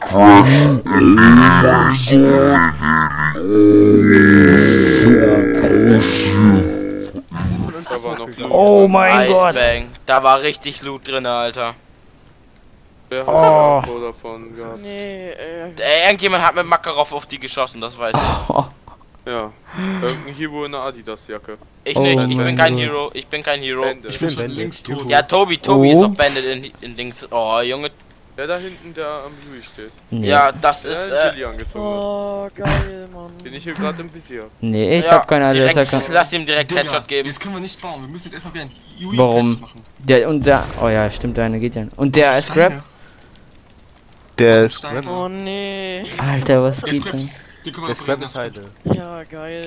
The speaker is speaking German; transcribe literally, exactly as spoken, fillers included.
Da war noch Loot. Oh mein Gott. Icebang. Da war richtig Loot drin, Alter. Wer hat Oh. ein Info davon gehabt? Nee, äh. Äh, Irgendjemand hat mit Makarov auf die geschossen, das weiß ich. Oh, Ja. Irgendein Hero in der Adidas-Jacke. Ich Oh nicht, ich mein bin kein Gott. Hero, ich bin kein Hero. Bandit. Ich bin links tot. Ja, Tobi, Tobi ist Oh. auch Bandit in, in Dings. Oh, Junge. Der da hinten, der am Louis steht. nee. Ja, das Der ist, in äh, Chili angezogen hat. Oh, geil, Mann. Bin ich hier gerade im Visier. Nee, ich ja, hab keine Ahnung. direkt, Kann... lass ihm direkt Digga, Headshot geben. Jetzt können wir nicht bauen, wir müssen jetzt erstmal wieder ein U I Warum? machen. Der und der. Oh ja, stimmt, der eine geht ja. Und der ist Grab? Der ist Steine. Oh, nee. Alter, was geht denn? Die können wir Der noch Scrap reden ist Heide. Ja, geil.